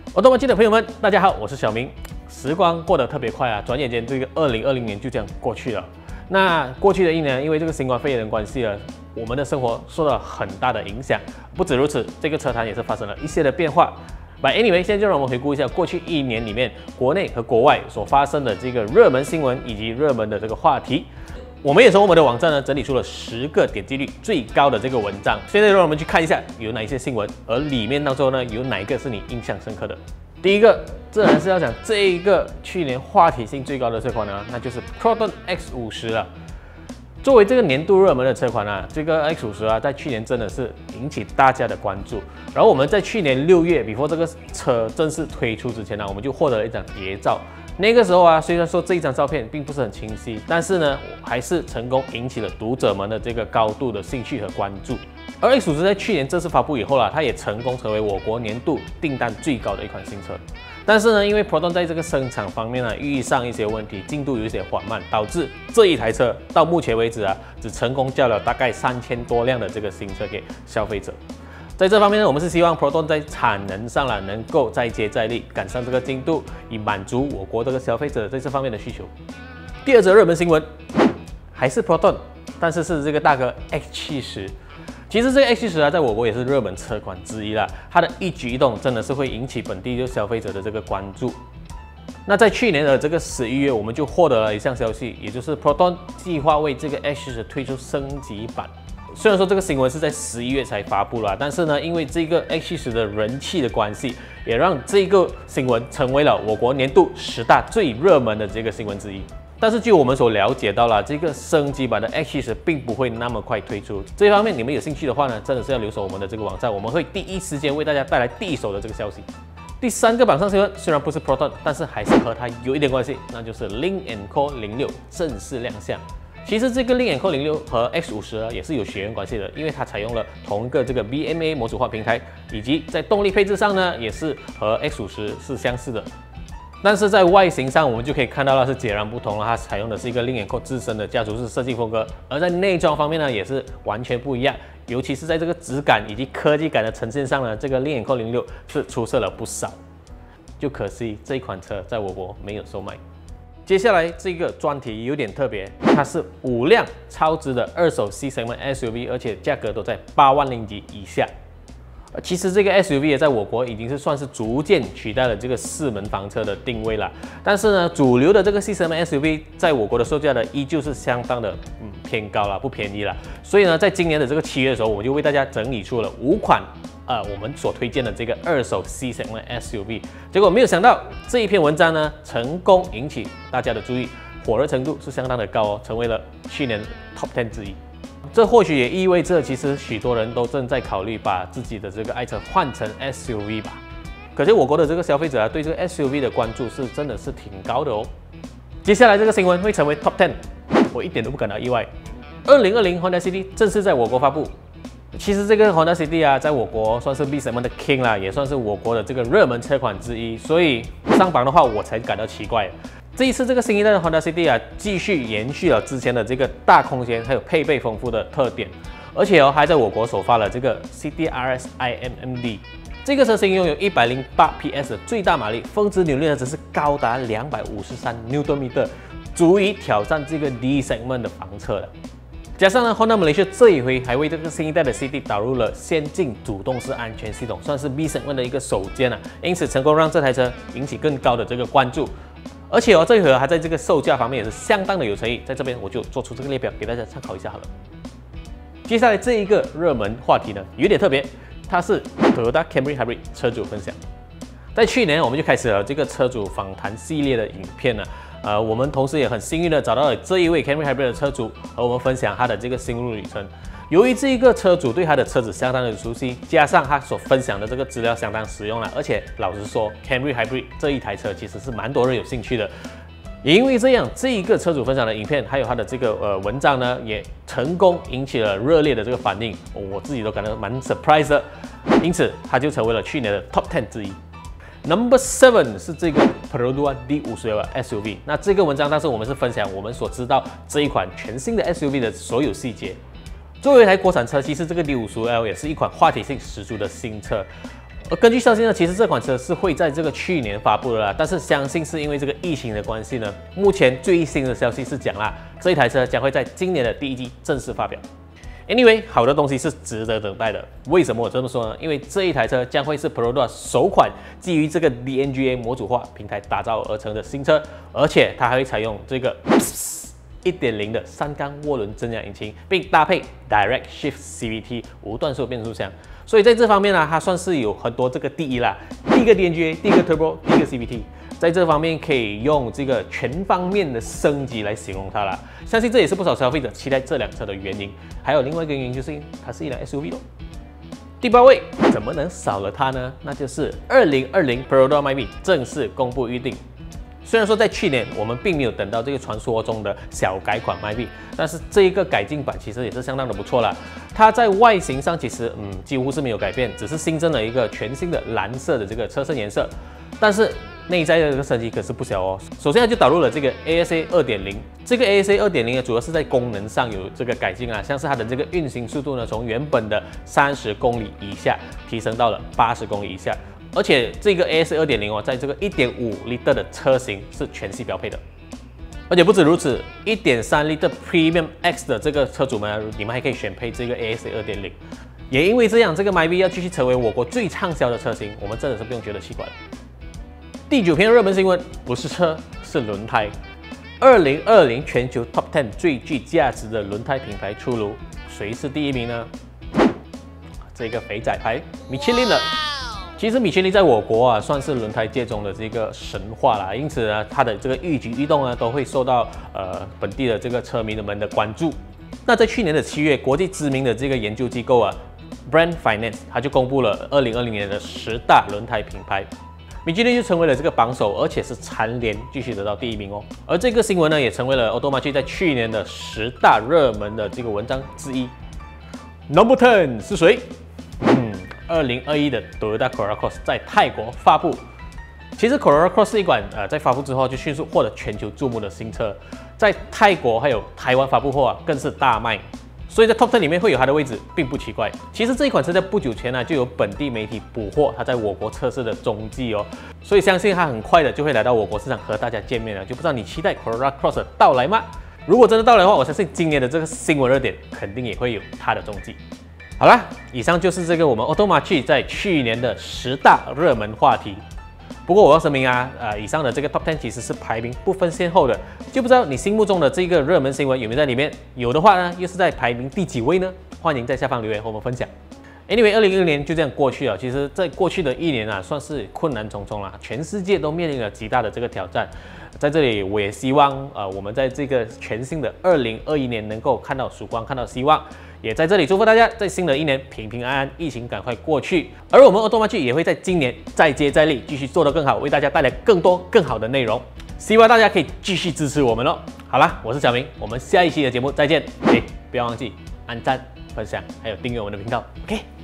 奥多曼机的朋友们，大家好，我是小明。时光过得特别快啊，转眼间这个2020年就这样过去了。那过去的一年，因为这个新冠肺炎的关系呢，我们的生活受到很大的影响。不止如此，这个车坛也是发生了一些的变化。But anyway， 现在就让我们回顾一下过去一年里面国内和国外所发生的这个热门新闻以及热门的这个话题。我们也从我们的网站呢整理出了10个点击率最高的这个文章。现在让我们去看一下有哪一些新闻，而里面当中呢有哪一个是你印象深刻的。第一个，自然是要讲这一个去年话题性最高的车款呢，那就是 Proton X50 了。作为这个年度热门的车款啊，这个 X50啊，在去年真的是引起大家的关注。然后我们在去年6月，before 这个车正式推出之前呢，我们就获得了一张谍照。那个时候啊，虽然说这一张照片并不是很清晰，但是呢，还是成功引起了读者们的这个高度的兴趣和关注。而 X50 在去年正式发布以后啦，它也成功成为我国年度订单最高的一款新车。但是呢，因为 Proton 在这个生产方面呢遇上一些问题，进度有一些缓慢，导致这一台车到目前为止啊，只成功交了大概3000多辆的这个新车给消费者。在这方面呢，我们是希望 Proton 在产能上啦能够再接再厉，赶上这个进度，以满足我国这个消费者在这方面的需求。第二则热门新闻还是 Proton， 但是是这个大哥 X70。其实这个 X70啊，在我国也是热门车款之一啦，它的一举一动真的是会引起本地就消费者的这个关注。那在去年的这个11月，我们就获得了一项消息，也就是 Proton 计划为这个 X70推出升级版。虽然说这个新闻是在11月才发布啦，但是呢，因为这个 X70的人气的关系，也让这个新闻成为了我国年度10大最热门的这个新闻之一。但是据我们所了解到了，这个升级版的 X70并不会那么快推出。这一方面你们有兴趣的话呢，真的是要留守我们的这个网站，我们会第一时间为大家带来第一手的这个消息。第3个榜上新闻虽然不是 Proton， 但是还是和它有一点关系，那就是 Lynk & Co 06正式亮相。其实这个 Lynk & Co 06和 X50也是有血缘关系的，因为它采用了同一个这个 BMA 模组化平台，以及在动力配置上呢，也是和 X50是相似的。但是在外形上，我们就可以看到了是截然不同了。它采用的是一个Lynk & Co 自身的家族式设计风格，而在内装方面呢，也是完全不一样。尤其是在这个质感以及科技感的呈现上呢，这个Lynk & Co 06是出色了不少。就可惜这一款车在我国没有售卖。接下来这个专题有点特别，它是5辆超值的二手 C segment SUV， 而且价格都在8万令吉以下。其实这个 SUV 也在我国已经是算是逐渐取代了这个4门房车的定位了。但是呢，主流的这个 C segment SUV 在我国的售价呢，依旧是相当的偏高了，不便宜了。所以呢，在今年的这个7月的时候，我就为大家整理出了5款我们所推荐的这个二手 C segment SUV。结果没有想到这一篇文章呢，成功引起大家的注意，火热程度是相当的高哦，成为了去年 Top 10之一。这或许也意味着，其实许多人都正在考虑把自己的这个爱车换成 SUV 吧。可是我国的这个消费者啊，对这个 SUV 的关注是真的是挺高的哦。接下来这个新闻会成为 Top 10， 我一点都不感到意外。2020 Honda City 正式在我国发布。其实这个 Honda City 啊，在我国算是 B segment 的 King 啦，也算是我国的这个热门车款之一，所以不上榜的话，我才感到奇怪。这一次这个新一代的 Honda City 啊，继续延续了之前的这个大空间还有配备丰富的特点，而且还在我国首发了这个 City RS iMMD。这个车型拥有108 PS 的最大马力，峰值扭力呢则是高达253 Nm， 足以挑战这个 D segment 的房车了。加上呢 ，Honda Malaysia 这一回还为这个新一代的 City 导入了先进主动式安全系统，算是 B segment 的一个首见啊，因此成功让这台车引起更高的这个关注。而且这一回还在这个售价方面也是相当的有诚意，在这边我就做出这个列表给大家参考一下好了。接下来这一个热门话题呢，有点特别，它是 Toyota Camry Hybrid 车主分享。在去年我们就开始了这个车主访谈系列的影片了。我们同时也很幸运的找到了这一位 Camry Hybrid 的车主，和我们分享他的这个心路旅程。由于这一个车主对他的车子相当的熟悉，加上他所分享的这个资料相当实用了，而且老实说 ，Camry Hybrid 这一台车其实是蛮多人有兴趣的。也因为这样，这一个车主分享的影片，还有他的这个文章呢，也成功引起了热烈的这个反应，我自己都感到蛮 surprise 的。因此，他就成为了去年的 Top 10之一。Number 7是这个 Perodua D50L SUV。那这个文章当时我们是分享我们所知道这一款全新的 SUV 的所有细节。作为一台国产车，其实这个 D50L 也是一款话题性十足的新车。 而根据消息呢，其实这款车是会在这个去年发布的啦，但是相信是因为这个疫情的关系呢，目前最新的消息是讲啦，这一台车将会在今年的第一季正式发表。Anyway， 好的东西是值得等待的。为什么我这么说呢？因为这一台车将会是 Perodua 首款基于这个 DNGA 模组化平台打造而成的新车，而且它还会采用这个 1.0 的3缸涡轮增压引擎，并搭配 Direct Shift CVT 无段速变速箱。所以在这方面呢，它算是有很多这个第一啦，第一个 DNGA， 第一个 Turbo， 第一个 CVT， 在这方面可以用这个全方面的升级来形容它啦。相信这也是不少消费者期待这辆车的原因。还有另外一个原因就是它是一辆 SUV 咯。第8位，怎么能少了它呢？那就是2020 Perodua Myvi 正式公布预定。虽然说在去年我们并没有等到这个传说中的小改款 Myvi， 但是这一个改进版其实也是相当的不错啦。它在外形上其实几乎是没有改变，只是新增了一个全新的蓝色的这个车身颜色，但是内在的这个升级可是不小哦。首先它就导入了这个 ASA 2.0， 这个 ASA 2.0 呢主要是在功能上有这个改进啊，像是它的这个运行速度呢从原本的30公里以下提升到了80公里以下。而且这个 ASA 2.0 哦，在这个 1.5 L 的车型是全系标配的。而且不止如此 ，1.3 L Premium X 的这个车主们，你们还可以选配这个 ASA 2.0。也因为这样，这个 Myvi 要继续成为我国最畅销的车型，我们真的是不用觉得奇怪了。第9篇热门新闻不是车，是轮胎。2020全球 Top 10最具价值的轮胎品牌出炉，谁是第一名呢？这个肥仔牌米其林的。其实米其林在我国啊，算是轮胎界中的这个神话啦，因此呢，它的这个一举一动呢，都会受到本地的这个车迷们的关注。那在去年的7月，国际知名的这个研究机构啊 ，Brand Finance， 它就公布了2020年的10大轮胎品牌，米其林就成为了这个榜首，而且是蝉联继续得到第1名哦。而这个新闻呢，也成为了 Automachi 在去年的10大热门的这个文章之一。Number 10是谁？2021的 Toyota Corolla Cross 在泰国发布。其实 Corolla Cross 是一款在发布之后就迅速获得全球注目的新车，在泰国还有台湾发布后啊，更是大卖。所以在 Top 10里面会有它的位置，并不奇怪。其实这一款车在不久前呢，就有本地媒体捕获它在我国测试的踪迹哦，所以相信它很快的就会来到我国市场和大家见面了。就不知道你期待 Corolla Cross 的到来吗？如果真的到来的话，我相信今年的这个新闻热点肯定也会有它的踪迹。好啦，以上就是这个我们 Automachi 在去年的10大热门话题。不过我要声明啊，以上的这个 Top 10其实是排名不分先后的，就不知道你心目中的这个热门新闻有没有在里面？有的话呢，又是在排名第几位呢？欢迎在下方留言和我们分享。Anyway， 2020年就这样过去了。其实，在过去的1年啊，算是困难重重啦，全世界都面临了极大的这个挑战。在这里，我也希望我们在这个全新的2021年能够看到曙光，看到希望。也在这里祝福大家在新的一年平平安安，疫情赶快过去。而我们 Automachi 也会在今年再接再厉，继续做得更好，为大家带来更多更好的内容。希望大家可以继续支持我们哦。好啦，我是小明，我们下一期的节目再见。不要忘记按赞、分享，还有订阅我们的频道。OK。